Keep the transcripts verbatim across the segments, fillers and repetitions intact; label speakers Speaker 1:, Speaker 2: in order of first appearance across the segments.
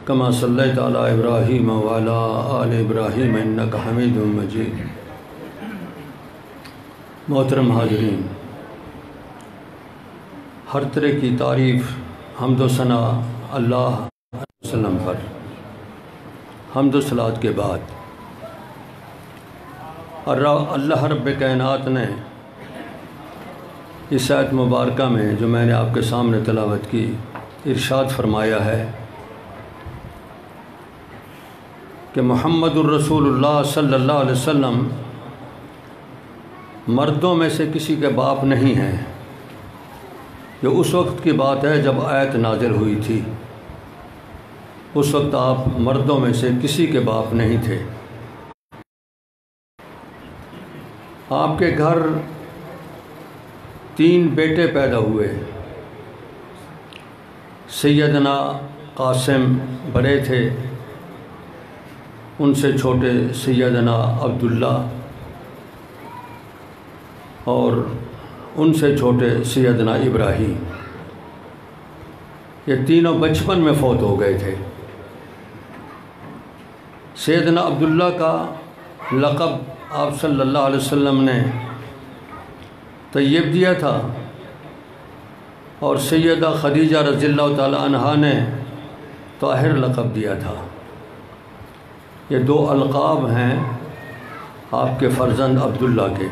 Speaker 1: کما صلیت علی ابراہیم وعلی آل ابراہیم انک حمید مجید۔ محترم حاضرین، ہر طرح کی تعریف حمد و ثنا اللہ علیہ وسلم پر، حمد و صلوات کے بعد اللہ رب کائنات نے اس آیت مبارکہ میں جو میں نے آپ کے سامنے تلاوت کی ارشاد فرمایا ہے کہ محمد الرسول اللہ صلی اللہ علیہ وسلم مردوں میں سے کسی کے باپ نہیں ہیں۔ یہ اس وقت کی بات ہے جب آیت نازل ہوئی تھی، اس وقت آپ مردوں میں سے کسی کے باپ نہیں تھے۔ آپ کے گھر تین بیٹے پیدا ہوئے۔ سیدنا قاسم بڑے تھے، ان سے چھوٹے سیدنا عبداللہ، اور ان سے چھوٹے سیدنا ابراہیم۔ یہ تینوں بچپن میں فوت ہو گئے تھے۔ سیدنا عبداللہ کا لقب آپ صلی اللہ علیہ وسلم نے طیب دیا تھا، اور سیدہ خدیجہ رضی اللہ تعالی عنہا نے طاہر لقب دیا تھا۔ یہ دو القاب ہیں آپ کے فرزند عبداللہ کے۔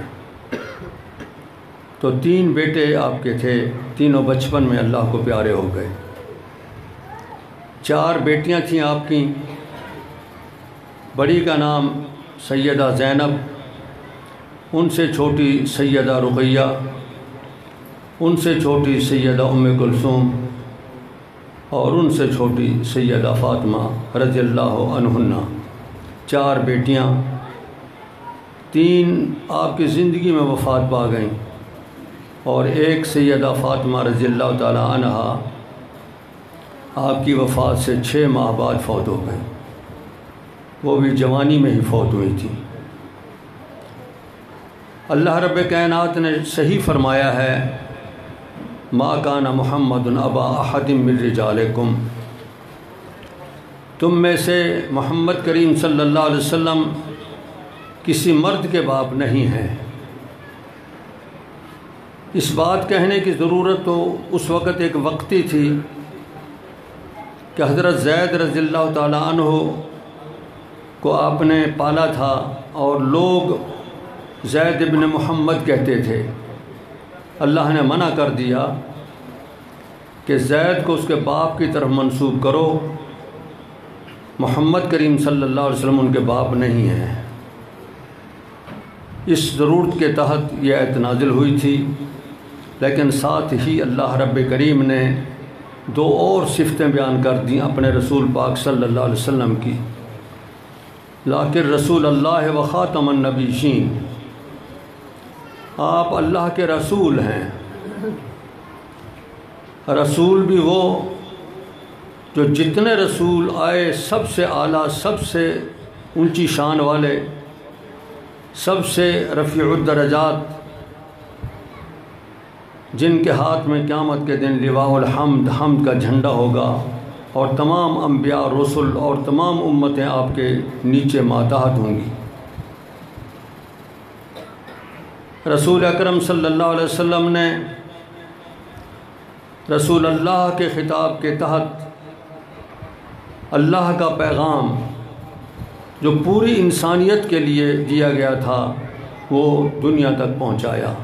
Speaker 1: تو تین بیٹے آپ کے تھے، تینوں بچپن میں اللہ کو پیارے ہو گئے۔ چار بیٹیاں تھیں آپ کی، بڑی کا نام سیدہ زینب، ان سے چھوٹی سیدہ رقیہ، ان سے چھوٹی سیدہ ام کلثوم، اور ان سے چھوٹی سیدہ فاطمہ رضی اللہ عنہن۔ چار بیٹیاں، تین آپ کی زندگی میں وفات پا گئیں، اور ایک سیدہ فاطمہ رضی اللہ تعالی عنہا آپ کی وفات سے چھ ماہ بعد فوت ہو گئیں، وہ بھی جوانی میں ہی فوت ہوئی تھی۔ اللہ رب کائنات نے صحیح فرمایا ہے، ما کان محمد ابا احد من رجالکم، تم میں سے محمد کریم صلی اللہ علیہ وسلم کسی مرد کے باپ نہیں ہیں۔ اس بات کہنے کی ضرورت تو اس وقت ایک وقتی تھی کہ حضرت زید رضی اللہ تعالی عنہ کو آپ نے پالا تھا، اور لوگ زید ابن محمد کہتے تھے۔ اللہ نے منع کر دیا کہ زید کو اس کے باپ کی طرف منسوب کرو، محمد کریم صلی اللہ علیہ وسلم ان کے باپ نہیں ہیں۔ اس ضرورت کے تحت یہ آیت نازل ہوئی تھی، لیکن ساتھ ہی اللہ رب کریم نے دو اور صفتیں بیان کر دیں اپنے رسول پاک صلی اللہ علیہ وسلم کی۔ لیکن رسول اللہ و خاتم النبیین، آپ اللہ کے رسول ہیں۔ رسول بھی وہ جو جتنے رسول آئے سب سے اعلیٰ، سب سے اونچی شان والے، سب سے رفیع الدرجات، جن کے ہاتھ میں قیامت کے دن لواء الحمد، حمد کا جھنڈا ہوگا، اور تمام انبیاء رسل اور تمام امتیں آپ کے نیچے ماتحت ہوں گی۔ رسول اکرم صلی اللہ علیہ وسلم نے رسول اللہ کے خطاب کے تحت اللہ کا پیغام جو پوری انسانیت کے لیے دیا گیا تھا وہ دنیا تک پہنچایا۔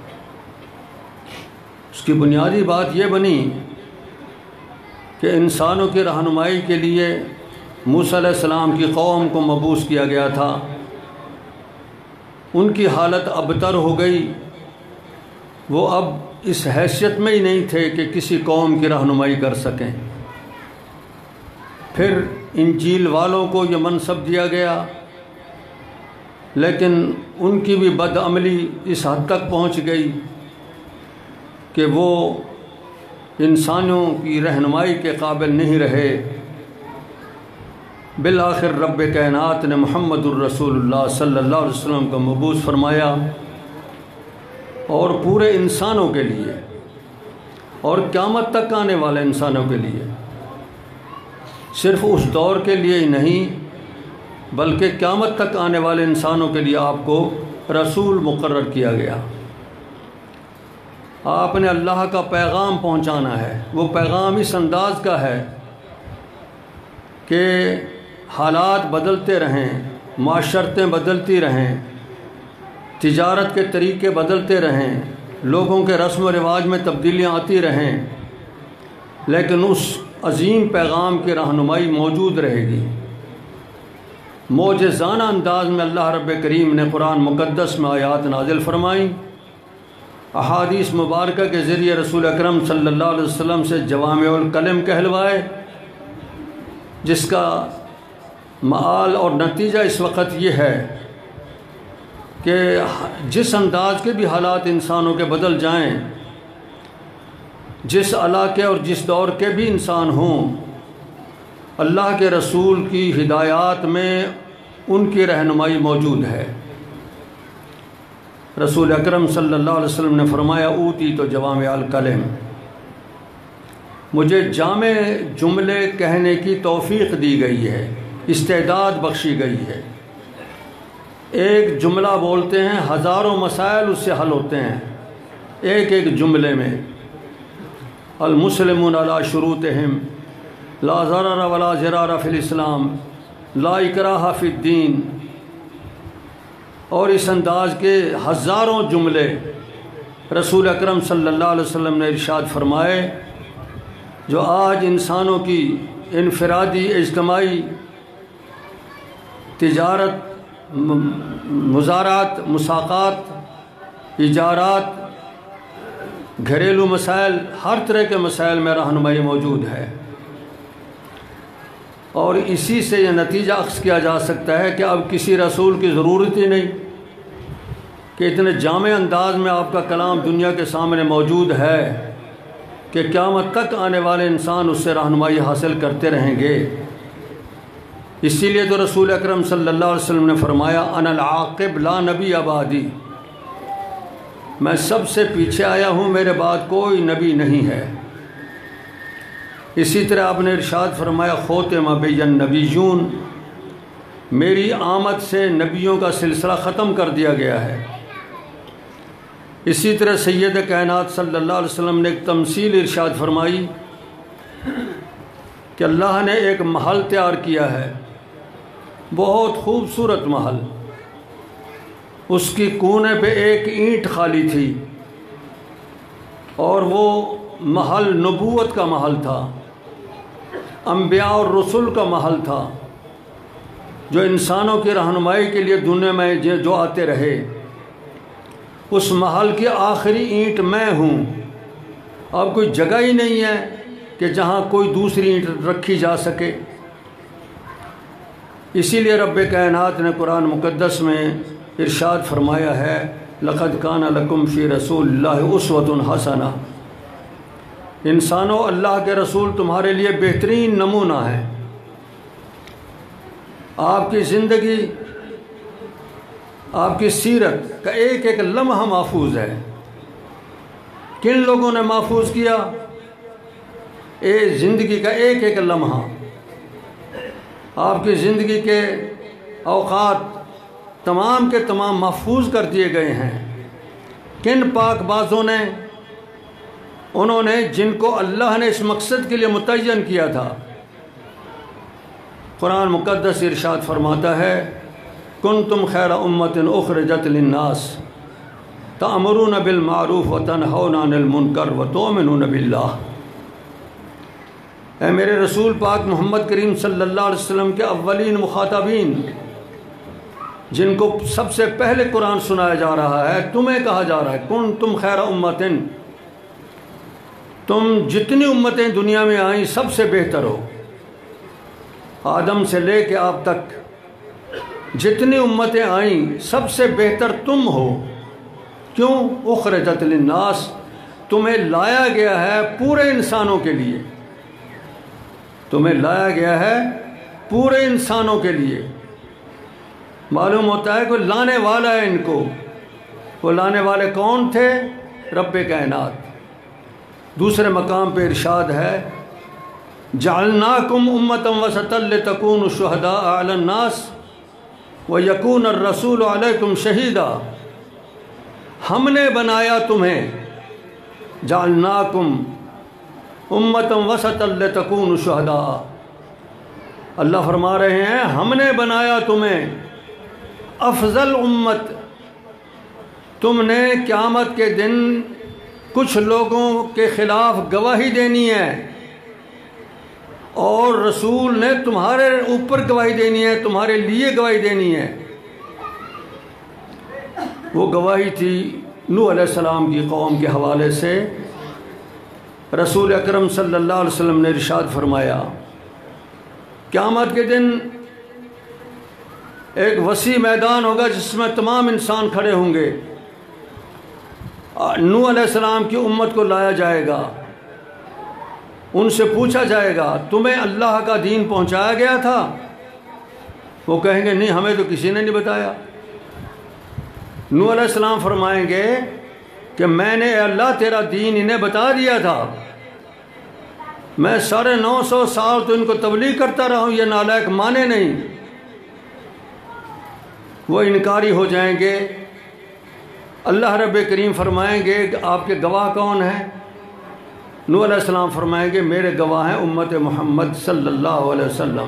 Speaker 1: اس کی بنیادی بات یہ بنی کہ انسانوں کی رہنمائی کے لیے موسیٰ علیہ السلام کی قوم کو مبعوث کیا گیا تھا۔ ان کی حالت ابتر ہو گئی، وہ اب اس حیثیت میں ہی نہیں تھے کہ کسی قوم کی رہنمائی کر سکیں۔ پھر انجیل والوں کو یہ منصب دیا گیا، لیکن ان کی بھی بدعملی اس حد تک پہنچ گئی کہ وہ انسانوں کی رہنمائی کے قابل نہیں رہے۔ بالآخر رب کائنات نے محمد الرسول اللہ صلی اللہ علیہ وسلم کو مبعوث فرمایا، اور پورے انسانوں کے لیے اور قیامت تک آنے والے انسانوں کے لیے صرف اس دور کے لیے ہی نہیں بلکہ قیامت تک آنے والے انسانوں کے لیے آپ کو رسول مقرر کیا گیا۔ آپ نے اللہ کا پیغام پہنچانا ہے۔ وہ پیغام اس انداز کا ہے کہ حالات بدلتے رہیں، معاشرتیں بدلتی رہیں، تجارت کے طریقے بدلتے رہیں، لوگوں کے رسم و رواج میں تبدیلیاں آتی رہیں، لیکن اس عظیم پیغام کی رہنمائی موجود رہے گی۔ معجزانہ انداز میں اللہ رب کریم نے قرآن مقدس میں آیات نازل فرمائیں، احادیث مبارکہ کے ذریعے رسول اکرم صلی اللہ علیہ وسلم سے جوامع الکلم کہلوائے، جس کا معال اور نتیجہ اس وقت یہ ہے کہ جس انداز کے بھی حالات انسانوں کے بدل جائیں، جس علاقے اور جس دور کے بھی انسان ہوں، اللہ کے رسول کی ہدایات میں ان کی رہنمائی موجود ہے۔ رسول اکرم صلی اللہ علیہ وسلم نے فرمایا اوتی تو جوامع الکلم، مجھے جامع جملے کہنے کی توفیق دی گئی ہے، استعداد بخشی گئی ہے۔ ایک جملہ بولتے ہیں، ہزاروں مسائل اس سے حل ہوتے ہیں ایک ایک جملے میں۔ المسلمون علی شروطہم لا ضرر ولا ضرار فی الاسلام لا اکراہ فی الدین، اور اس انداز کے ہزاروں جملے رسول اکرم صلی اللہ علیہ وسلم نے ارشاد فرمائے، جو آج انسانوں کی انفرادی، اجتماعی، تجارت، مزارات، مساقات، اجارات، گھریلو مسائل، ہر طرح کے مسائل میں رہنمائی موجود ہے۔ اور اسی سے یہ نتیجہ اخذ کیا جا سکتا ہے کہ اب کسی رسول کی ضرورت ہی نہیں کہ اتنے جامع انداز میں آپ کا کلام دنیا کے سامنے موجود ہے کہ قیامت تک آنے والے انسان اس سے رہنمائی حاصل کرتے رہیں گے۔ اسی لیے تو رسول اکرم صلی اللہ علیہ وسلم نے فرمایا انا العاقب لا نبی بعدی، میں سب سے پیچھے آیا ہوں، میرے بعد کوئی نبی نہیں ہے۔ اسی طرح آپ نے ارشاد فرمایا خوتم بی النبیون، میری آمد سے نبیوں کا سلسلہ ختم کر دیا گیا ہے۔ اسی طرح سید کائنات صلی اللہ علیہ وسلم نے ایک تمثیل ارشاد فرمائی کہ اللہ نے ایک محل تیار کیا ہے، بہت خوبصورت محل، اس کی کونے پہ ایک اینٹ خالی تھی، اور وہ محل نبوت کا محل تھا، انبیاء اور رسول کا محل تھا، جو انسانوں کی رہنمائی کے لیے دنیا میں جو آتے رہے۔ اس محل کی آخری اینٹ میں ہوں، اب کوئی جگہ ہی نہیں ہے کہ جہاں کوئی دوسری اینٹ رکھی جا سکے۔ اسی لیے رب کائنات نے قرآن مقدس میں ارشاد فرمایا ہے لقد کان لکم فی رسول اللہ اسوۃ حسنہ، انسانوں اللہ کے رسول تمہارے لیے بہترین نمونہ ہے۔ آپ کی زندگی، آپ کی سیرت کا ایک ایک لمحہ محفوظ ہے۔ کن لوگوں نے محفوظ کیا؟ اے زندگی کا ایک ایک لمحہ، آپ کی زندگی کے اوقات تمام کے تمام محفوظ کر دیے گئے ہیں۔ کن پاک بازوں نے؟ انہوں نے جن کو اللہ نے اس مقصد کے لیے متعین کیا تھا۔ قرآن مقدس ارشاد فرماتا ہے کنتم خیر امۃ اخرجت للناس تأمرون بالمعروف وتنہون عن المنکر وتؤمنون باللہ۔ اے میرے رسول پاک محمد کریم صلی اللہ علیہ وسلم کے اولین مخاطبین، جن کو سب سے پہلے قرآن سنایا جا رہا ہے، تمہیں کہا جا رہا ہے کنتم خیر امۃ، تم جتنی امتیں دنیا میں آئیں سب سے بہتر ہو۔ آدم سے لے کے آپ تک جتنی امتیں آئیں سب سے بہتر تم ہو۔ کیوں؟ اخرجت للناس، تمہیں لایا گیا ہے پورے انسانوں کے لیے، تمہیں لایا گیا ہے پورے انسانوں کے لیے۔ معلوم ہوتا ہے کوئی لانے والا ہے ان کو۔ وہ لانے والے کون تھے؟ رب کائنات۔ دوسرے مقام پہ ارشاد ہے جعلناکم امۃ وسطا لتکونوا شہداء علی الناس ویکون الرسول علیکم شہیدا، ہم نے بنایا تمہیں، جعلناکم امۃ وسطا لتکونوا شہداء، اللہ فرما رہے ہیں ہم نے بنایا تمہیں افضل امت، تم نے قیامت کے دن کچھ لوگوں کے خلاف گواہی دینی ہے اور رسول نے تمہارے اوپر گواہی دینی ہے، تمہارے لیے گواہی دینی ہے۔ وہ گواہی تھی نوح علیہ السلام کی قوم کے حوالے سے۔ رسول اکرم صلی اللہ علیہ وسلم نے ارشاد فرمایا قیامت کے دن ایک وسیع میدان ہوگا جس میں تمام انسان کھڑے ہوں گے، نوح علیہ السلام کی امت کو لایا جائے گا، ان سے پوچھا جائے گا تمہیں اللہ کا دین پہنچایا گیا تھا؟ وہ کہیں گے نہیں، ہمیں تو کسی نے نہیں بتایا۔ نوح علیہ السلام فرمائیں گے کہ میں نے اے اللہ تیرا دین انہیں بتا دیا تھا، میں ساڑھے نو سو سال تو ان کو تبلیغ کرتا رہا ہوں، یہ نالائق مانے نہیں۔ وہ انکاری ہو جائیں گے۔ اللہ رب کریم فرمائیں گے کہ آپ کے گواہ کون ہیں؟ نوح علیہ السلام فرمائیں گے میرے گواہ ہیں امت محمد صلی اللہ علیہ وسلم۔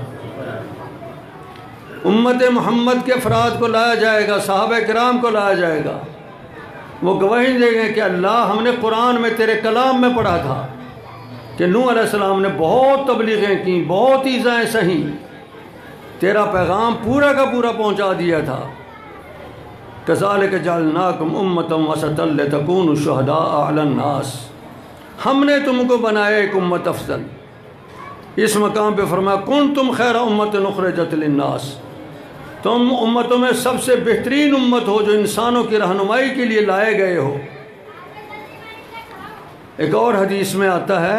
Speaker 1: امت محمد کے افراد کو لایا جائے گا، صحابہ کرام کو لایا جائے گا، وہ گواہی دیں گے کہ اللہ ہم نے قرآن میں تیرے کلام میں پڑھا تھا کہ نوح علیہ السلام نے بہت تبلیغیں کی، بہت ایذائیں سہیں، تیرا پیغام پورا کا پورا پہنچا دیا تھا۔ کذالک جعلناکم امۃ وسطا لتکونوا شہداء علی الناس، ہم نے تم کو بنایا ایک امت افضل۔ اس مقام پہ فرمایا کنتم خیر امۃ اخرجت للناس، تم امتوں میں سب سے بہترین امت ہو جو انسانوں کی رہنمائی کے لیے لائے گئے ہو۔ ایک اور حدیث میں آتا ہے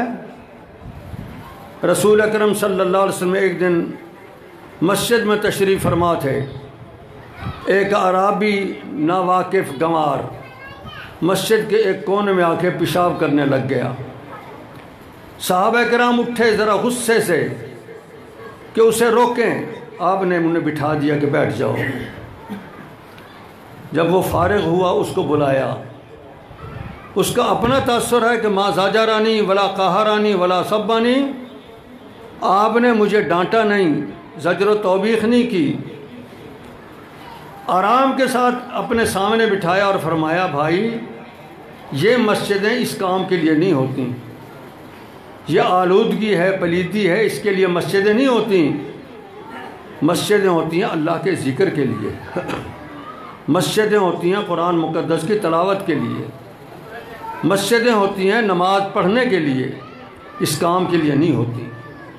Speaker 1: رسول اکرم صلی اللہ علیہ وسلم ایک دن مسجد میں تشریف فرما تھے، ایک اعرابی ناواقف گنوار مسجد کے ایک کونے میں آ کے پیشاب کرنے لگ گیا۔ صحابہ کرام اٹھے ذرا غصے سے کہ اسے روکیں، آپ نے انہیں بٹھا دیا کہ بیٹھ جاؤ۔ جب وہ فارغ ہوا اس کو بلایا، اس کا اپنا تاثر ہے کہ ما زاجرانی ولا قہرانی ولا سبانی، آپ نے مجھے ڈانٹا نہیں، زجر و توبیخ نہیں کی، آرام کے ساتھ اپنے سامنے بٹھایا اور فرمایا بھائی یہ مسجدیں اس کام کے لیے نہیں ہوتی، یہ آلودگی ہے، پلیدی ہے، اس کے لیے مسجدیں نہیں ہوتی، مسجدیں ہوتی ہیں اللہ کے ذکر کے لیے، مسجدیں ہوتی ہیں قرآن مقدس کی تلاوت کے لیے، مسجدیں ہوتی ہیں نماز پڑھنے کے لیے، اس کام کے لیے نہیں ہوتی۔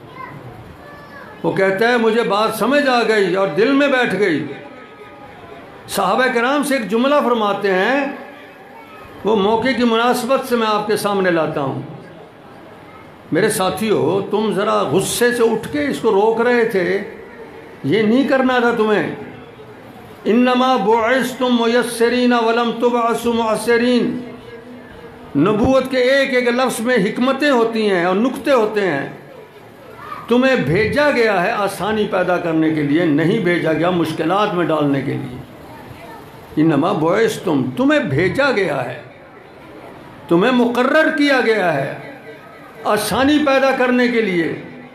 Speaker 1: وہ کہتا ہے مجھے بات سمجھ آ گئی اور دل میں بیٹھ گئی۔ صحابہ کرام سے ایک جملہ فرماتے ہیں، وہ موقع کی مناسبت سے میں آپ کے سامنے لاتا ہوں۔ میرے ساتھیو، تم ذرا غصے سے اٹھ کے اس کو روک رہے تھے، یہ نہیں کرنا تھا تمہیں۔ انما بعثتم میسرین ولم تبعثوا معسرین، نبوت کے ایک ایک لفظ میں حکمتیں ہوتی ہیں اور نکتے ہوتے ہیں۔ تمہیں بھیجا گیا ہے آسانی پیدا کرنے کے لیے، نہیں بھیجا گیا مشکلات میں ڈالنے کے لیے۔ انما بعثتم، تمہیں بھیجا گیا ہے، تمہیں مقرر کیا گیا ہے آسانی پیدا کرنے کے لیے۔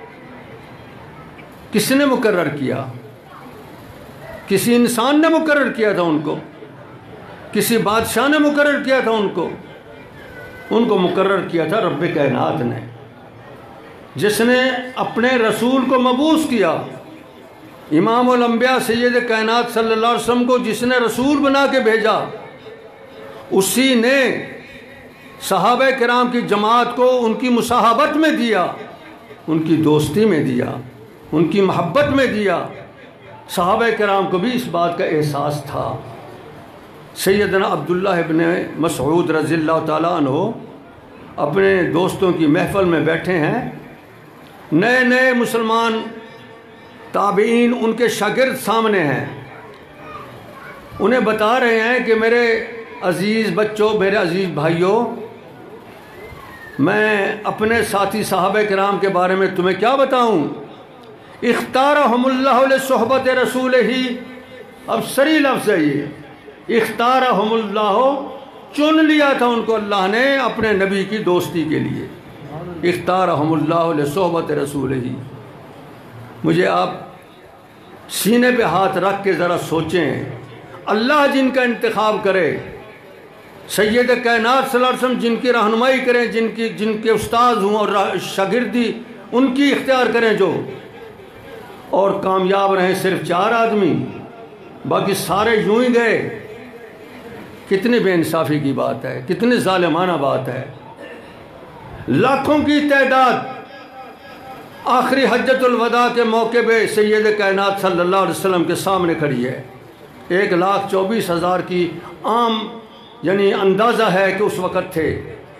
Speaker 1: کس نے مقرر کیا؟ کسی انسان نے مقرر کیا تھا ان کو، کسی بادشاہ نے مقرر کیا تھا ان کو، ان کو مقرر کیا تھا رب کائنات نے، جس نے اپنے رسول کو مبعوث کیا، امام الانبیاء سید کائنات صلی اللہ علیہ وسلم کو جس نے رسول بنا کے بھیجا، اسی نے صحابہ کرام کی جماعت کو ان کی مصاحبت میں دیا، ان کی دوستی میں دیا، ان کی محبت میں دیا۔ صحابہ کرام کو بھی اس بات کا احساس تھا۔ سیدنا عبداللہ ابن مسعود رضی اللہ تعالیٰ عنہ اپنے دوستوں کی محفل میں بیٹھے ہیں، نئے نئے مسلمان تابعین ان کے شاگرد سامنے ہیں، انہیں بتا رہے ہیں کہ میرے عزیز بچوں، میرے عزیز بھائیوں، میں اپنے ساتھی صحابہ کرام کے بارے میں تمہیں کیا بتاؤں؟ اختارہم اللہ لصحبت رسول ہی، اب سری لفظ ہے یہ، اختارہم اللہ، چن لیا تھا ان کو اللہ نے اپنے نبی کی دوستی کے لیے، اختارہم اللہ لصحبت رسول ہی۔ مجھے آپ سینے پہ ہاتھ رکھ کے ذرا سوچیں، اللہ جن کا انتخاب کرے، سید کائنات صلی اللہ علیہ وسلم جن کی رہنمائی کریں، جن کی جن کے استاد ہوں اور شاگردی ان کی اختیار کریں جو، اور کامیاب رہیں صرف چار آدمی، باقی سارے یوں ہی گئے، کتنی بے انصافی کی بات ہے، کتنی ظالمانہ بات ہے۔ لاکھوں کی تعداد آخری حجۃ الوداع کے موقع پہ سید کائنات صلی اللہ علیہ وسلم کے سامنے کھڑی ہے، ایک لاکھ چوبیس ہزار کی عام یعنی اندازہ ہے کہ اس وقت تھے۔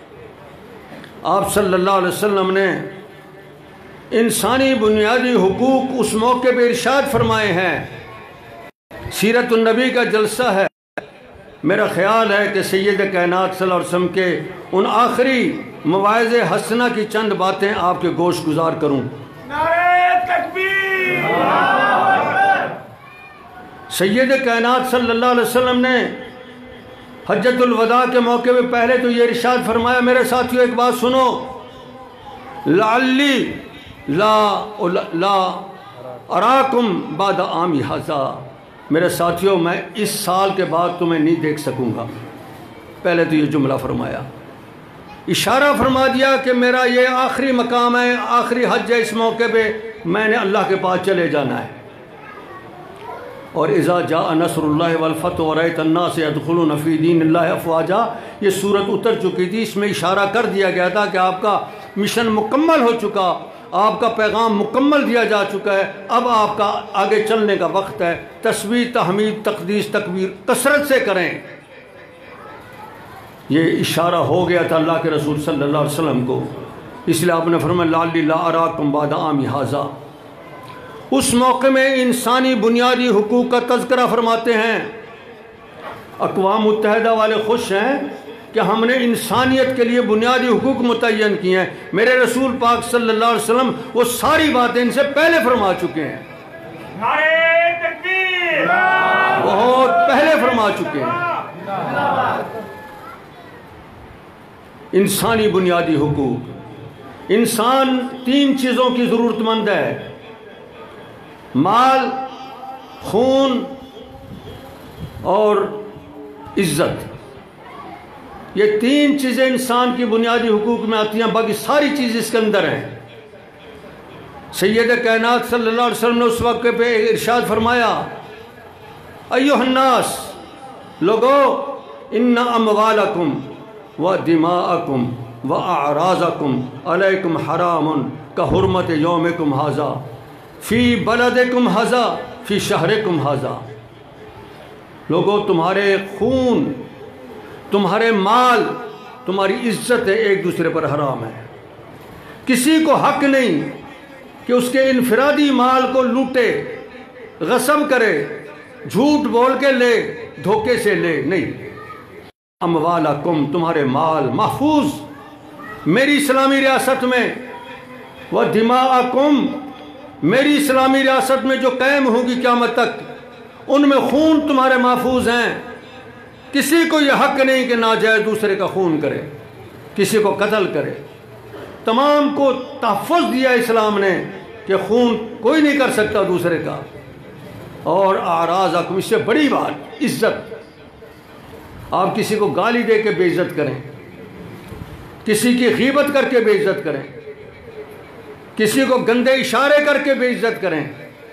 Speaker 1: آپ صلی اللہ علیہ وسلم نے انسانی بنیادی حقوق اس موقع پہ ارشاد فرمائے ہیں۔ سیرت النبی کا جلسہ ہے، میرا خیال ہے کہ سید کائنات صلی اللہ علیہ وسلم کے ان آخری مواعظ حسنہ کی چند باتیں آپ کے گوش گزار کروں۔
Speaker 2: نعرہ تکبیر!
Speaker 1: سید کائنات صلی اللہ علیہ وسلم نے حجۃ الوداع کے موقع پہ پہلے تو یہ ارشاد فرمایا، میرے ساتھیو ایک بات سنو، لعلی لا لا اراکم بعد عامی ھذا، میرے ساتھیو میں اس سال کے بعد تمہیں نہیں دیکھ سکوں گا۔ پہلے تو یہ جملہ فرمایا، اشارہ فرما دیا کہ میرا یہ آخری مقام ہے، آخری حج ہے، اس موقع پہ میں نے اللہ کے پاس چلے جانا ہے۔ اور اذا جاء نصر اللہ والفتح ورأیت الناس يدخلون فی دین اللہ افواجا، یہ صورت اتر چکی تھی، اس میں اشارہ کر دیا گیا تھا کہ آپ کا مشن مکمل ہو چکا، آپ کا پیغام مکمل دیا جا چکا ہے، اب آپ کا آگے چلنے کا وقت ہے، تسبیح تحمید تقدیس تکبیر کثرت سے کریں۔ یہ اشارہ ہو گیا تھا اللہ کے رسول صلی اللہ علیہ وسلم کو، اس لیے آپ نے فرمایا لعلی لا اراکم بعد عامی ھذا۔ اس موقع میں انسانی بنیادی حقوق کا تذکرہ فرماتے ہیں۔ اقوام متحدہ والے خوش ہیں کہ ہم نے انسانیت کے لیے بنیادی حقوق متعین کیے ہیں، میرے رسول پاک صلی اللہ علیہ وسلم وہ ساری باتیں ان سے پہلے فرما چکے ہیں،
Speaker 2: نعرہ تکبیر!
Speaker 1: بہت پہلے فرما چکے ہیں۔ انسانی بنیادی حقوق، انسان تین چیزوں کی ضرورت مند ہے، مال، خون اور عزت۔ یہ تین چیزیں انسان کی بنیادی حقوق میں آتی ہیں، باقی ساری چیز اس کے اندر ہیں۔ سید کائنات صلی اللہ علیہ وسلم نے اس وقت پہ ارشاد فرمایا، ایھا الناس، لوگو، ان اموالکم و دماءکم و اعراضکم علیکم حرام کحرمت یومکم ھذا فی بلدکم ھذا فی شہرکم ھذا۔ لوگو، تمہارے خون، تمہارے مال، تمہاری عزت ایک دوسرے پر حرام ہے۔ کسی کو حق نہیں کہ اس کے انفرادی مال کو لوٹے، غصب کرے، جھوٹ بول کے لے، دھوکے سے لے، نہیں۔ اموالکم، تمہارے مال محفوظ میری اسلامی ریاست میں، و دماءکم، میری اسلامی ریاست میں جو قائم ہوگی قیامت تک، ان میں خون تمہارے محفوظ ہیں۔ کسی کو یہ حق نہیں کہ ناجائز دوسرے کا خون کرے، کسی کو قتل کرے۔ تمام کو تحفظ دیا اسلام نے کہ خون کوئی نہیں کر سکتا دوسرے کا۔ اور اعراضکم، اس سے بڑی بات عزت، آپ کسی کو گالی دے کے بے عزت کریں، کسی کی غیبت کر کے بے عزت کریں، کسی کو گندے اشارے کر کے بے عزت کریں،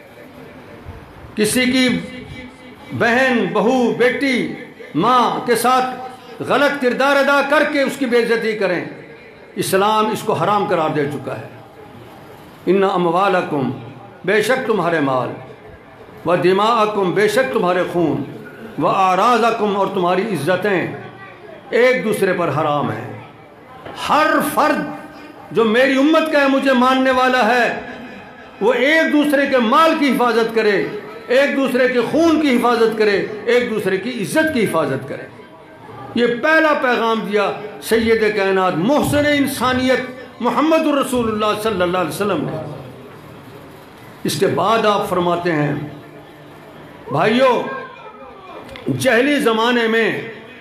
Speaker 1: کسی کی بہن، بہو، بیٹی، ماں کے ساتھ غلط کردار ادا کر کے اس کی بے عزتی کریں، اسلام اس کو حرام قرار دے چکا ہے۔ ان اموالکم، بے شک تمہارے مال، و دماءکم، بے شک تمہارے خون، و اعراضکم، اور تمہاری عزتیں ایک دوسرے پر حرام ہیں۔ ہر فرد جو میری امت کا ہے، مجھے ماننے والا ہے، وہ ایک دوسرے کے مال کی حفاظت کرے، ایک دوسرے کے خون کی حفاظت کرے، ایک دوسرے کی عزت کی حفاظت کرے۔ یہ پہلا پیغام دیا سید کائنات محسن انسانیت محمد الرسول اللہ صلی اللہ علیہ وسلم نے۔ اس کے بعد آپ فرماتے ہیں بھائیو، جہلی زمانے میں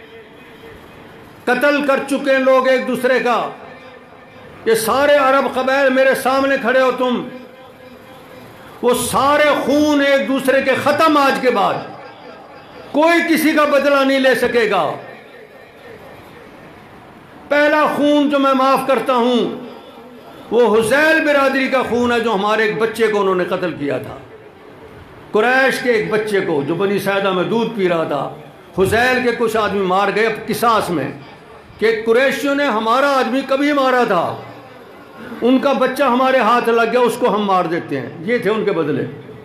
Speaker 1: قتل کر چکے لوگ ایک دوسرے کا، یہ سارے عرب قبائل میرے سامنے کھڑے ہو تم، وہ سارے خون ایک دوسرے کے ختم آج کے بعد، کوئی کسی کا بدلہ نہیں لے سکے گا۔ پہلا خون جو میں معاف کرتا ہوں وہ حذیل برادری کا خون ہے، جو ہمارے ایک بچے کو انہوں نے قتل کیا تھا، قریش کے ایک بچے کو جو بنی ساعدہ میں دودھ پی رہا تھا۔ حذیل کے کچھ آدمی مار گئے قصاص میں کہ قریشیوں نے ہمارا آدمی کبھی مارا تھا، ان کا بچہ ہمارے ہاتھ لگ گیا، اس کو ہم مار دیتے ہیں، یہ تھے ان کے بدلے۔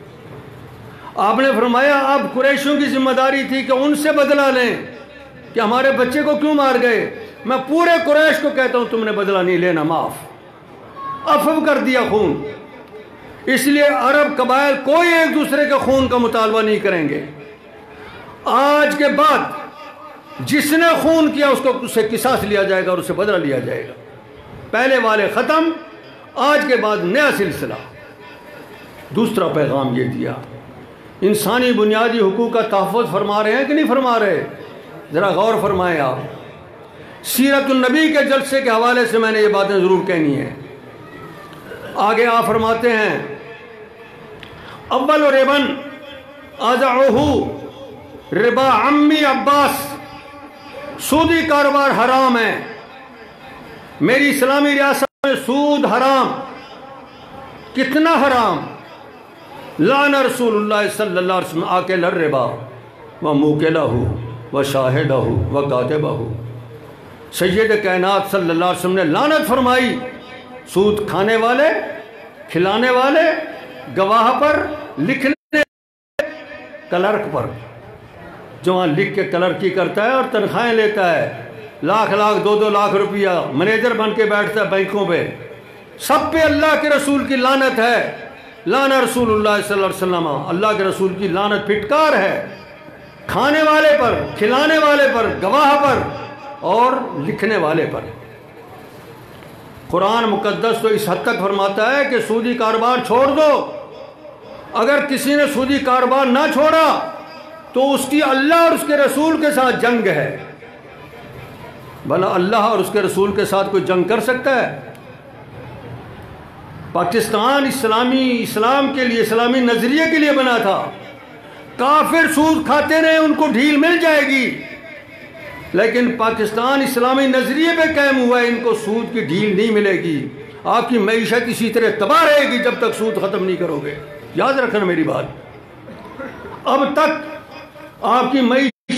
Speaker 1: آپ نے فرمایا اب قریشیوں کی ذمہ داری تھی کہ ان سے بدلہ لیں کہ ہمارے بچے کو کیوں مار گئے۔ میں پورے قریش کو کہتا ہوں تم نے بدلہ نہیں لینا، معاف، عفو کر دیا خون۔ اس لیے عرب قبائل کوئی ایک دوسرے کے خون کا مطالبہ نہیں کریں گے۔ آج کے بعد جس نے خون کیا اس کو اس سے قصاص لیا جائے گا اور اس سے بدلہ لیا جائے گا۔ پہلے والے ختم، آج کے بعد نیا سلسلہ۔ دوسرا پیغام یہ دیا، انسانی بنیادی حقوق کا تحفظ فرما رہے ہیں کہ نہیں فرما رہے؟ ذرا غور فرمائیں آپ۔ سیرت النبی کے جلسے کے حوالے سے میں نے یہ باتیں ضرور کہنی ہیں۔ آگے آپ فرماتے ہیں اول و ربن ازعوہ ربا عمی عباس، سودی کاروبار حرام ہے، میری اسلامی ریاست میں سود حرام۔ کتنا حرام؟ لعن رسول اللہ صلی اللہ علیہ وسلم آکل الربا وموکلہ وشاہدہ وکاتبہ۔ سید کائنات صلی اللہ علیہ وسلم نے لعنت فرمائی سود کھانے والے، کھلانے والے، گواہ پر، لکھنے کلرک پر، جو وہاں لکھ کے کلرکی کرتا ہے اور تنخواہیں لیتا ہے، لاکھ لاکھ دو دو لاکھ روپیہ مینیجر بن کے بیٹھتا ہے بینکوں پہ، سب پہ اللہ کے رسول کی لعنت ہے۔ لعن رسول اللہ صلی اللہ علیہ وسلم، اللہ کے رسول کی لعنت پھٹکار ہے، کھانے والے پر، کھلانے والے پر، گواہ پر اور لکھنے والے پر۔ قرآن مقدس تو اس حد تک فرماتا ہے کہ سودی کاروبار چھوڑ دو۔ اگر کسی نے سودی کاروبار نہ چھوڑا تو اس کی اللہ اور اس کے رسول کے ساتھ جنگ ہے۔ بھلا اللہ اور اس کے رسول کے ساتھ کوئی جنگ کر سکتا ہے؟ پاکستان اسلامی اسلام کے لیے، اسلامی نظریے کے لیے بنا تھا۔ کافر سود کھاتے رہے، ان کو ڈھیل مل جائے گی، لیکن پاکستان اسلامی نظریے پہ قائم ہوا ہے، ان کو سود کی ڈھیل نہیں ملے گی۔ آپ کی معیشت اسی طرح تباہ رہے گی جب تک سود ختم نہیں کرو گے۔ یاد رکھنا میری بات، اب تک آپ کی معیشت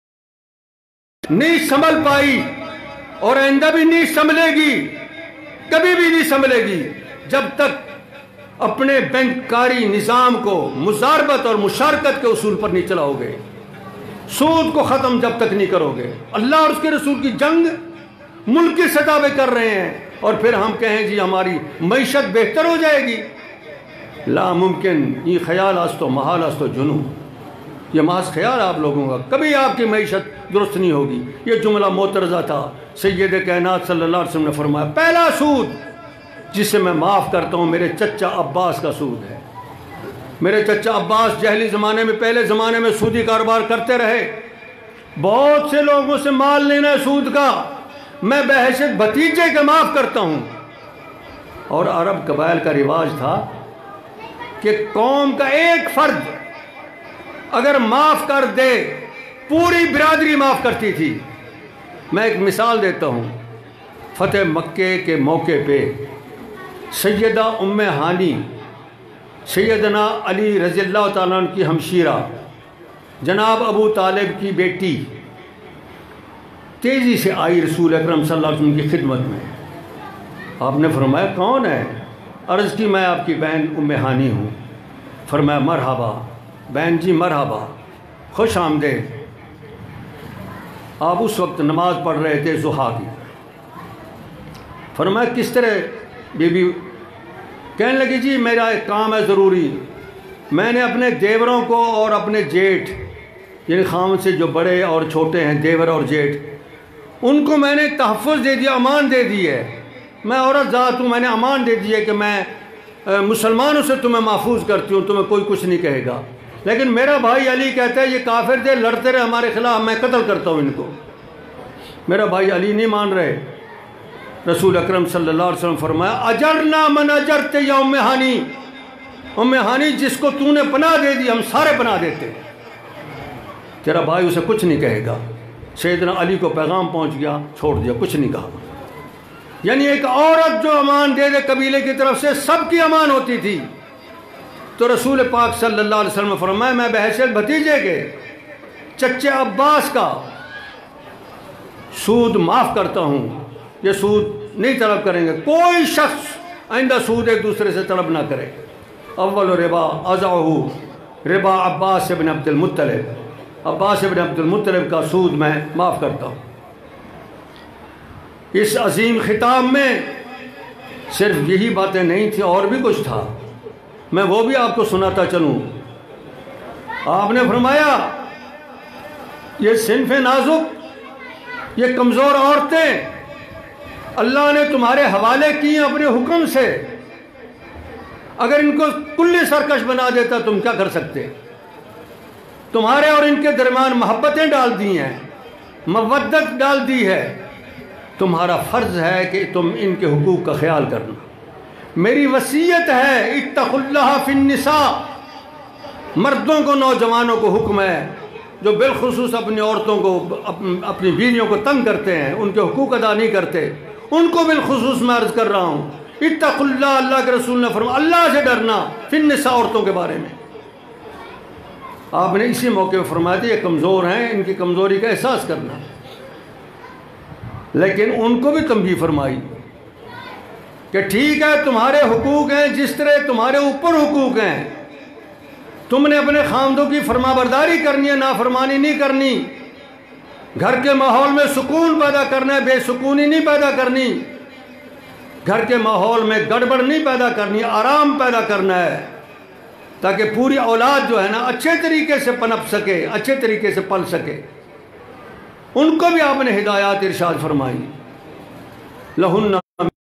Speaker 1: نہیں سنبھل پائی اور آئندہ بھی نہیں سنبھلے گی، کبھی بھی نہیں سنبھلے گی جب تک اپنے بینکاری نظام کو مزاربت اور مشارکت کے اصول پر نہیں چلاؤ گے، سود کو ختم جب تک نہیں کرو گے۔ اللہ اور اس کے رسول کی جنگ ملک کی سطح پہ کر رہے ہیں اور پھر ہم کہیں جی ہماری معیشت بہتر ہو جائے گی۔ لا ممکن، یہ خیال استو محال استو جنون، یہ محض خیال آپ لوگوں کا، کبھی آپ کی معیشت درست نہیں ہوگی۔ یہ جملہ معترضہ تھا، سید کائنات صلی اللہ علیہ وسلم نے فرمایا پہلا سود جسے میں معاف کرتا ہوں میرے چچا عباس کا سود ہے۔ میرے چچا عباس جہلی زمانے میں، پہلے زمانے میں سودی کاروبار کرتے رہے، بہت سے لوگوں سے مال لینا ہے سود کا، میں بحیثیت بھتیجے کے معاف کرتا ہوں۔ اور عرب قبائل کا رواج تھا کہ قوم کا ایک فرد اگر معاف کر دے پوری برادری معاف کرتی تھی۔ میں ایک مثال دیتا ہوں، فتح مکے کے موقع پہ سیدہ ام ہانی، سیدنا علی رضی اللہ تعالیٰ عنہ کی ہمشیرہ، جناب ابو طالب کی بیٹی، تیزی سے آئی رسول اکرم صلی اللہ علیہ وسلم کی خدمت میں۔ آپ نے فرمایا کون ہے؟ عرض کی میں آپ کی بہن ام ہانی ہوں۔ فرمایا مرحبا بہن جی، مرحبا، خوش آمدید۔ آپ اس وقت نماز پڑھ رہے تھے ضحیٰ کی۔ فرمایا کس طرح بی بی؟ کہنے لگی جی میرا ایک کام ہے ضروری، میں نے اپنے دیوروں کو اور اپنے جیٹھ یعنی خامد سے جو بڑے اور چھوٹے ہیں، دیور اور جیٹھ، ان کو میں نے تحفظ دے دیا، امان دے دی ہے. میں عورت ذات ہوں، میں نے امان دے دی ہے کہ میں مسلمانوں سے تمہیں محفوظ کرتی ہوں، تمہیں کوئی کچھ نہیں کہے گا. لیکن میرا بھائی علی کہتا ہے یہ کافر تھے، لڑتے رہے ہمارے خلاف، میں قتل کرتا ہوں ان کو. میرا بھائی علی نہیں مان رہے. رسول اکرم صلی اللہ علیہ وسلم فرمایا اجرنا من اجرت یا ام ہانی، ام ہانی جس کو تو نے پناہ دے دی ہم سارے پناہ دیتے، تیرا بھائی اسے کچھ نہیں کہے گا. سیدنا علی کو پیغام پہنچ گیا، چھوڑ دیا، کچھ نہیں کہا. یعنی ایک عورت جو امان دے دے قبیلے کی طرف سے سب کی امان ہوتی تھی. تو رسول پاک صلی اللہ علیہ وسلم فرمایا میں بحیثیت بھتیجے کے چچے عباس کا سود معاف کرتا ہوں، یہ سود نہیں طلب کریں گے. کوئی شخص آئندہ سود ایک دوسرے سے طلب نہ کرے. اول ربا ازعہ ربا عباس بن عبد المطلب، عباس بن عبد المطلب کا سود میں معاف کرتا ہوں. اس عظیم خطاب میں صرف یہی باتیں نہیں تھیں، اور بھی کچھ تھا، میں وہ بھی آپ کو سناتا چلوں. آپ نے فرمایا یہ صنف نازک، یہ کمزور عورتیں اللہ نے تمہارے حوالے کی ہیں اپنے حکم سے. اگر ان کو کلی سرکش بنا دیتا تم کیا کر سکتے؟ تمہارے اور ان کے درمیان محبتیں ڈال دی ہیں، مودت ڈال دی ہے. تمہارا فرض ہے کہ تم ان کے حقوق کا خیال کرنا. میری وصیت ہے اتقوا اللہ فی النساء. مردوں کو، نوجوانوں کو حکم ہے جو بالخصوص اپنی عورتوں کو، اپنی بیویوں کو تنگ کرتے ہیں، ان کے حقوق ادا نہیں کرتے، ان کو بالخصوص میں عرض کر رہا ہوں اتقوا اللہ. اللہ کے رسول نے فرمایا اللہ سے ڈرنا فی النساء، عورتوں کے بارے میں. آپ نے اسی موقع پر فرمایا تھا یہ کمزور ہیں، ان کی کمزوری کا احساس کرنا. لیکن ان کو بھی تنبیہ فرمائی کہ ٹھیک ہے تمہارے حقوق ہیں جس طرح تمہارے اوپر حقوق ہیں، تم نے اپنے خاندوں کی فرما برداری کرنی ہے، نافرمانی نہیں کرنی. گھر کے ماحول میں سکون پیدا کرنا ہے، بے سکونی نہیں پیدا کرنی. گھر کے ماحول میں گڑبڑ نہیں پیدا کرنی، آرام پیدا کرنا ہے تاکہ پوری اولاد جو ہے نا اچھے طریقے سے پنپ سکے، اچھے طریقے سے پل سکے. ان کو بھی آپ نے ہدایات ارشاد فرمائی. لہن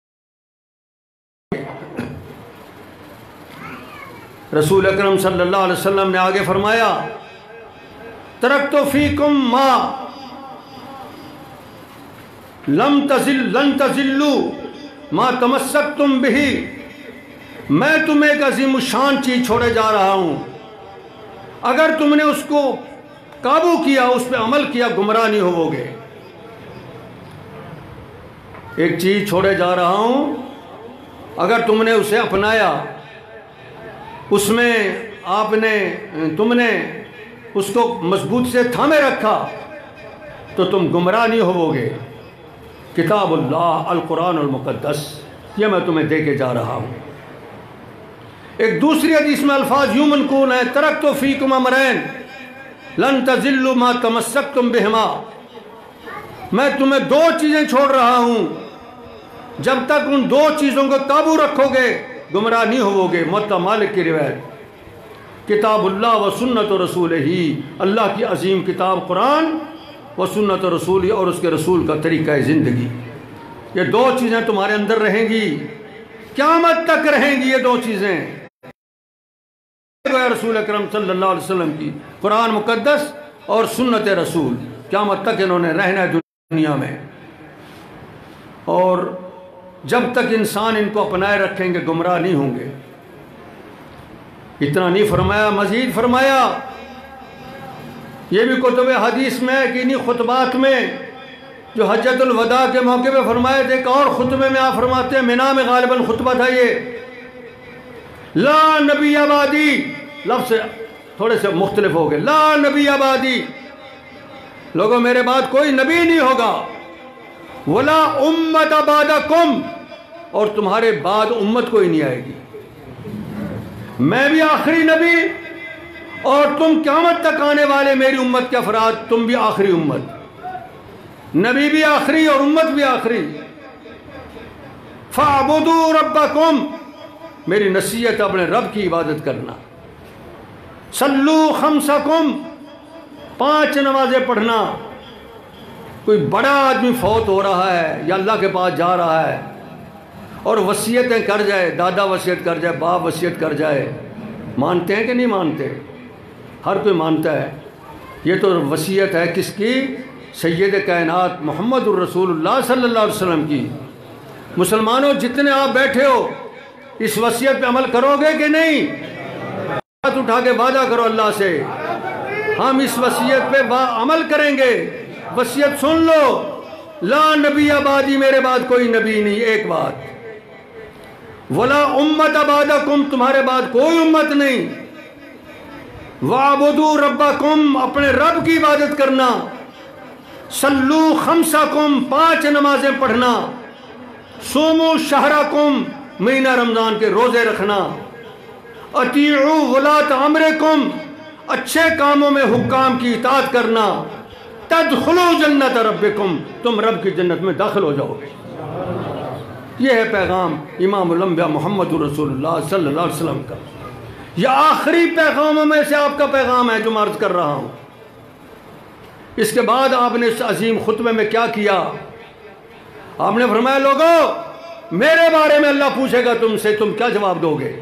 Speaker 1: رسول اکرم صلی اللہ علیہ وسلم نے آگے فرمایا ترکت فیکم ما لم تزل لن تزلوا ما تمسکتم بہ. میں تمہیں ایک عظیم الشان چیز چھوڑے جا رہا ہوں، اگر تم نے اس کو قابو کیا، اس پہ عمل کیا، گمراہ نہیں ہوو گے. ایک چیز چھوڑے جا رہا ہوں، اگر تم نے اسے اپنایا، اس میں آپ نے تم نے اس کو مضبوط سے تھامے رکھا تو تم گمراہ نہیں ہوو گے. کتاب اللہ القرآن المقدس، یہ میں تمہیں دے کے جا رہا ہوں. ایک دوسری حدیث میں الفاظ یوں منقول ہیں ترکت فیکم امرین لن تزلوا ما تمسکتم بہما. میں تمہیں دو چیزیں چھوڑ رہا ہوں، جب تک ان دو چیزوں کو قابو رکھو گے گمراہ نہیں ہوو گے. موطا مالک کی روایت. کتاب اللہ و سنت رسول ہی، اللہ کی عظیم کتاب قرآن و سنت رسول ہی، اور اس کے رسول کا طریقہ زندگی. یہ دو چیزیں تمہارے اندر رہیں گی، قیامت تک رہیں گی. یہ دو چیزیں رسول اکرم صلی اللہ علیہ وسلم کی قرآن مقدس اور سنت رسول، قیامت تک انہوں نے رہنا ہے دنیا میں. اور جب تک انسان ان کو اپنائے رکھیں گے گمراہ نہیں ہوں گے. اتنا نہیں فرمایا، مزید فرمایا. یہ بھی کتب حدیث میں ہے کہ انہی خطبات میں جو حجۃ الوداع کے موقع پہ فرمائے تھے، ایک اور خطبے میں آپ فرماتے ہیں، مینا میں غالباً خطبہ تھا یہ، لا نبی آبادی، لفظ تھوڑے سے مختلف ہو گئے، لا نبی آبادی، لوگوں میرے بعد کوئی نبی نہیں ہوگا، ولا امت بعدکم، اور تمہارے بعد امت کوئی نہیں آئے گی. میں بھی آخری نبی اور تم قیامت تک آنے والے میری امت کے افراد، تم بھی آخری امت، نبی بھی آخری اور امت بھی آخری. فَاعْبُدُوا رَبَّكُمْ، میری نصیحت اپنے رب کی عبادت کرنا. صلو خمسکم، پانچ نمازیں پڑھنا، کوئی بڑا آدمی فوت ہو رہا ہے یا اللہ کے پاس جا رہا ہے اور وصیتیں کر جائے، دادا وصیت کر جائے، باپ وصیت کر جائے، مانتے ہیں کہ نہیں مانتے؟ ہر کوئی مانتا ہے۔ یہ تو وصیت ہے کس کی؟ سید کائنات محمد الرسول اللہ صلی اللہ علیہ وسلم کی۔ مسلمانوں جتنے آپ بیٹھے ہو اس وصیت پہ عمل کرو گے کہ نہیں؟ ہاتھ اٹھا کے وعدہ کرو اللہ سے، ہم اس وصیت پہ عمل کریں گے۔ وصیت سن لو، لا نبی بعدی، میرے بعد کوئی نبی نہیں، ایک بات۔ ولا امت بعدکم، تمہارے بعد کوئی امت نہیں۔ وَاعْبُدُوا رَبَّكُمْ، اپنے رب کی عبادت کرنا۔ صلوا خمسکم، پانچ نمازیں پڑھنا۔ صوموا شہرکم، مہینہ رمضان کے روزے رکھنا۔ اطیعوا ولاۃ امرکم، اچھے کاموں میں حکام کی اطاعت کرنا۔ تدخلوا جنت ربکم، تم رب کی جنت میں داخل ہو جاؤ گے۔ یہ ہے پیغام امام الانبیاء محمد رسول اللہ صلی اللہ علیہ وسلم کا۔ یہ آخری پیغاموں میں سے آپ کا پیغام ہے جو میں عرض کر رہا ہوں۔ اس کے بعد آپ نے اس عظیم خطبے میں کیا کیا؟ آپ نے فرمایا لوگوں میرے بارے میں اللہ پوچھے گا تم سے، تم کیا جواب دو گے؟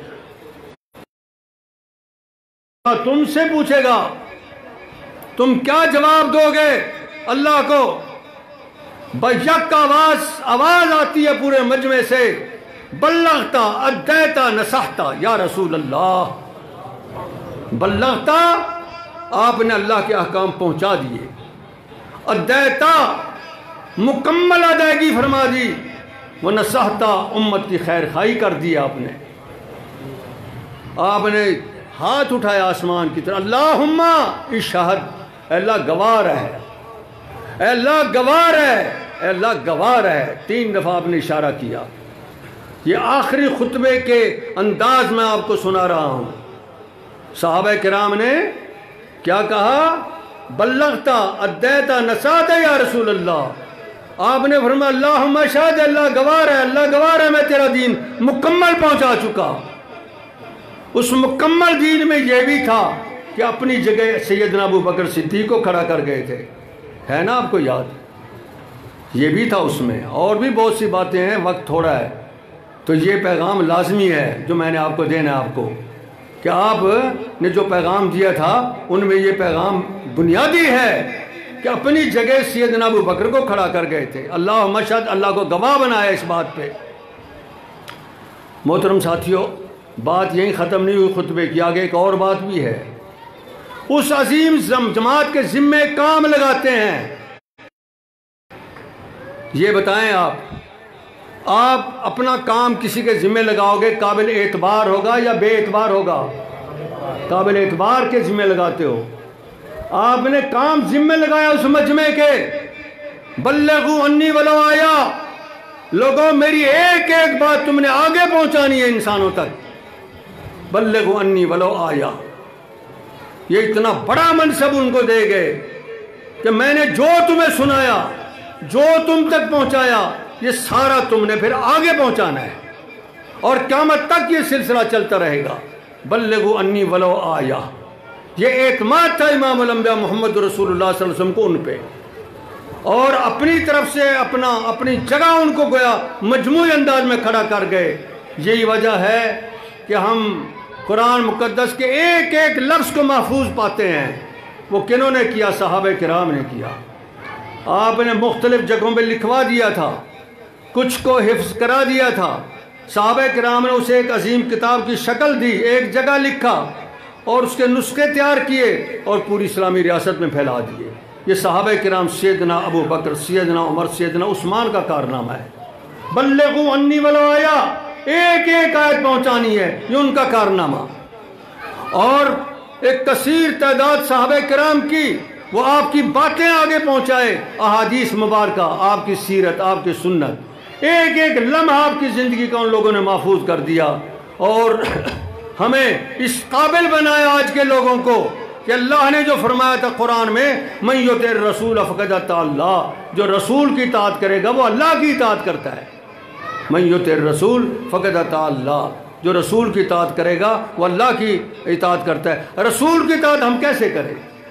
Speaker 1: تم سے پوچھے گا تم کیا جواب دو گے اللہ کو؟ بیک آواز آواز آتی ہے پورے مجمع سے، بلغتا ادیتا نصحتا یا رسول اللہ۔ بلغتا، آپ نے اللہ کے احکام پہنچا دیے۔ ادیتا، مکمل ادائیگی فرما دی۔ وہ نصحتا، امت کی خیر خواہی کر دی آپ نے۔ آپ نے ہاتھ اٹھایا آسمان کی طرف، اللہم اشہد، اے اللہ گواہ ہے، اے اللہ گواہ ہے، اے اللہ گواہ ہے۔ تین دفعہ آپ نے اشارہ کیا۔ یہ آخری خطبے کے انداز میں آپ کو سنا رہا ہوں۔ صحابہ کرام نے کیا کہا؟ بلغتا ادیتا نصحتا یا رسول اللہ۔ آپ نے فرمایا اللہم اشہد، اللہ گواہ ہے، اللہ گواہ ہے، میں تیرا دین مکمل پہنچا چکا۔ اس مکمل دین میں یہ بھی تھا کہ اپنی جگہ سیدنا ابو بکر صدیق کو کھڑا کر گئے تھے، ہے نا آپ کو یاد؟ یہ بھی تھا اس میں، اور بھی بہت سی باتیں ہیں، وقت تھوڑا ہے۔ تو یہ پیغام لازمی ہے جو میں نے آپ کو دینا ہے آپ کو، کہ آپ نے جو پیغام دیا تھا ان میں یہ پیغام بنیادی ہے کہ اپنی جگہ سیدنا ابو بکر کو کھڑا کر گئے تھے۔ اللہم اشہد، اللہ کو گواہ بنایا اس بات پہ۔ محترم ساتھیوں، بات یہیں ختم نہیں ہوئی خطبے کی، آگے ایک اور بات بھی ہے۔ اس عظیم جماعت کے ذمے کام لگاتے ہیں۔ یہ بتائیں آپ آپ اپنا کام کسی کے ذمے لگاؤ گے، قابل اعتبار ہوگا یا بے اعتبار ہوگا؟ قابل اعتبار کے ذمے لگاتے ہو۔ آپ نے کام ذمے لگایا اس مجمع کے، بلغوا انی ولو آیا، لوگوں میری ایک ایک بات تم نے آگے پہنچانی ہے انسانوں تک۔ بلغوا انی ولو آیا، یہ اتنا بڑا منصب ان کو دے گئے کہ میں نے جو تمہیں سنایا، جو تم تک پہنچایا، یہ سارا تم نے پھر آگے پہنچانا ہے، اور قیامت تک یہ سلسلہ چلتا رہے گا۔ بلغوا انی ولو آیا، یہ اعتماد تھا امام الانبیاء محمد رسول اللہ صلی اللہ علیہ وسلم کو ان پہ، اور اپنی طرف سے اپنا اپنی جگہ ان کو گویا مجموعی انداز میں کھڑا کر گئے۔ یہی وجہ ہے کہ ہم قرآن مقدس کے ایک ایک لفظ کو محفوظ پاتے ہیں۔ وہ کنہوں نے کیا؟ صحابہ کرام نے کیا۔ آپ نے مختلف جگہوں پہ لکھوا دیا تھا، کچھ کو حفظ کرا دیا تھا۔ صحابہ کرام نے اسے ایک عظیم کتاب کی شکل دی، ایک جگہ لکھا اور اس کے نسخے تیار کیے اور پوری اسلامی ریاست میں پھیلا دیے۔ یہ صحابہ کرام سیدنا ابو بکر، سیدنا عمر، سیدنا عثمان کا کارنامہ ہے۔ بلغوا انی ولو آیا، ایک ایک آیت پہنچانی ہے، یہ ان کا کارنامہ۔ اور ایک کثیر تعداد صحابہ کرام کی، وہ آپ کی باتیں آگے پہنچائے، احادیث مبارکہ، آپ کی سیرت، آپ کی سنت، ایک ایک لمحہ آپ کی زندگی کا ان لوگوں نے محفوظ کر دیا، اور ہمیں اس قابل بنایا آج کے لوگوں کو کہ اللہ نے جو فرمایا تھا قرآن میں، من یطع الرسول فقد اطاع اللہ، جو رسول کی اطاعت کرے گا وہ اللہ کی اطاعت کرتا ہے۔ من یطع الرسول فقد اطاع اللہ، جو رسول کی اطاعت کرے گا وہ اللہ کی اطاعت کرتا ہے۔ رسول کی اطاعت ہم کیسے کریں؟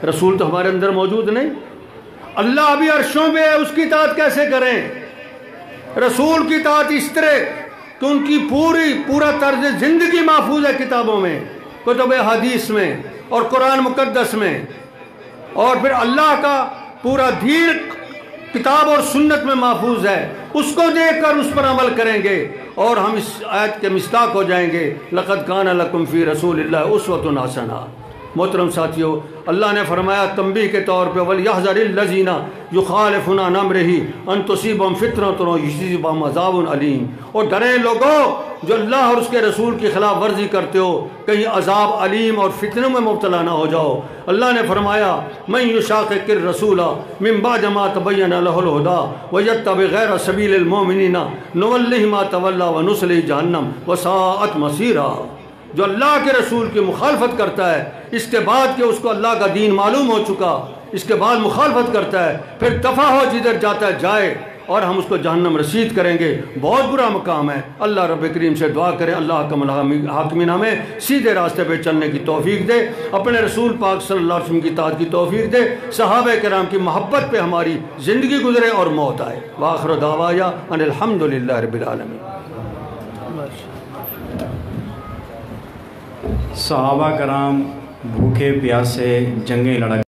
Speaker 1: رسول تو ہمارے اندر موجود نہیں. اللہ ابھی عرشوں پہ ہے، اس کی اطاعت کیسے کریں؟ رسول کی اطاعت اس طرح کہ ان کی پوری پورا طرز زندگی محفوظ ہے کتابوں میں، کتب حدیث میں اور قرآن مقدس میں، اور پھر اللہ کا پورا دین کتاب اور سنت میں محفوظ ہے. اس کو دیکھ کر اس پر عمل کریں گے اور ہم اس آیت کے مصداق ہو جائیں گے. لقد کان لکم فی رسول اللہ اسوۃ حسنہ. محترم ساتھیو، اللہ نے فرمایا تنبیہ کے طور پہ وَلْيَحْذَرِ الَّذِينَ يُخَالِفُونَ عَنْ أَمْرِهِ أَن تُصِيبَهُمْ فِتْنَةٌ أَوْ يُصِيبَهُمْ عَذَابٌ أَلِيمٌ. اور ڈریں لوگوں جو اللہ اور اس کے رسول کی خلاف ورزی کرتے ہو، کہیں عذاب علیم اور فتنوں میں مبتلا نہ ہو جاؤ. اللہ نے فرمایا مَن يُشَاقِقِ الرَّسُولَ مِن بَعْدِ مَا تَبَيَّنَ لَهُ الْهُدَىٰ وَيَتَّبِعْ غَيْرَ سَبِيلِ الْمُؤْمِنِينَ نُوَلِّهِ مَا تَوَلَّىٰ وَنُصْلِهِ جَهَنَّمَ وَسَاءَتْ مَصِيرًا. جو اللہ کے رسول کی مخالفت کرتا ہے، اس کے بعد کہ اس کو اللہ کا دین معلوم ہو چکا، اس کے بعد مخالفت کرتا ہے، پھر دفع ہو جدھر جاتا ہے جائے، اور ہم اس کو جہنم رسید کریں گے. بہت برا مقام ہے. اللہ رب کریم سے دعا کریں اللہ حکم الحاکمین ہمیں سیدھے راستے پہ چلنے کی توفیق دے، اپنے رسول پاک صلی اللہ علیہ وسلم کی اطاعت کی توفیق دے، صحابہ کرام کی محبت پہ ہماری زندگی گزرے اور موت آئے. وآخر دعوایا ان الحمد للہ رب العالمین.
Speaker 3: صحابہ کرام بھوکے پیاسے جنگیں لڑ